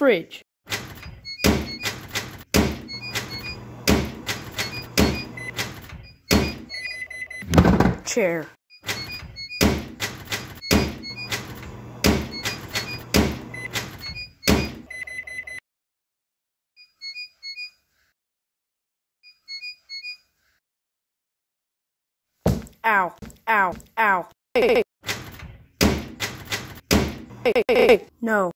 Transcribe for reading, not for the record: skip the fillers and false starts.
Fridge. Chair. Ow, ow, ow. Hey, hey, hey, hey, hey. No.